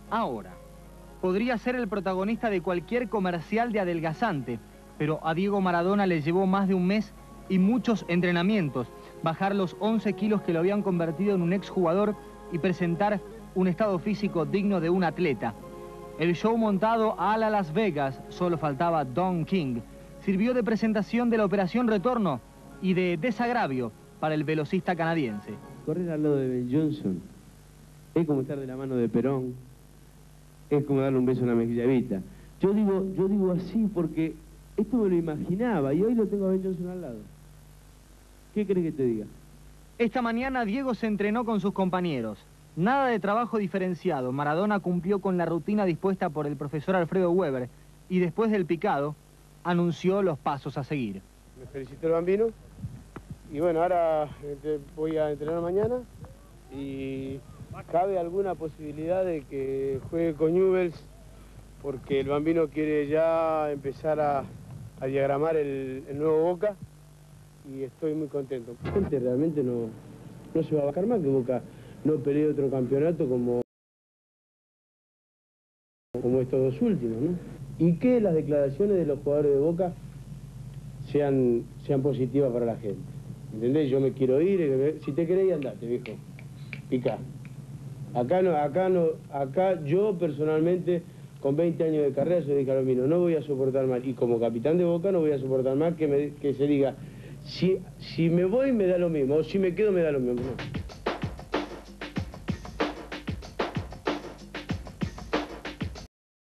ahora. Podría ser el protagonista de cualquier comercial de adelgazante, pero a Diego Maradona le llevó más de un mes y muchos entrenamientos, bajar los 11 kilos que lo habían convertido en un exjugador y presentar un estado físico digno de un atleta. El show montado a la Las Vegas, solo faltaba Don King, sirvió de presentación de la Operación Retorno y de desagravio para el velocista canadiense. Correr al lado de Ben Johnson es como estar de la mano de Perón, es como darle un beso a una mejilla de Evita. Yo digo así porque esto me lo imaginaba y hoy lo tengo a Ben Johnson al lado. ¿Qué crees que te diga? Esta mañana Diego se entrenó con sus compañeros. Nada de trabajo diferenciado. Maradona cumplió con la rutina dispuesta por el profesor Alfredo Weber y después del picado anunció los pasos a seguir. Me felicito el Bambino y bueno, ahora voy a entrenar mañana y cabe alguna posibilidad de que juegue con Newell's porque el Bambino quiere ya empezar a diagramar el nuevo Boca y estoy muy contento. La gente realmente no se va a bajar más que Boca no pelee otro campeonato como estos dos últimos, ¿no? Y que las declaraciones de los jugadores de Boca sean positivas para la gente. ¿Entendés? Yo me quiero ir, si te querés andate, viejo. Picá. Acá yo personalmente, con 20 años de carrera, soy de Bambino, no voy a soportar más. Y como capitán de Boca no voy a soportar más que se diga, si me voy me da lo mismo, o si me quedo me da lo mismo. No.